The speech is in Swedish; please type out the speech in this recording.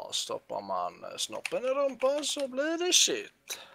stoppar man snoppen i rumpan så blir det shit.